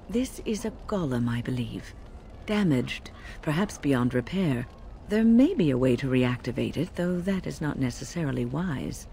This is a golem, I believe. Damaged, perhaps beyond repair. There may be a way to reactivate it, though that is not necessarily wise.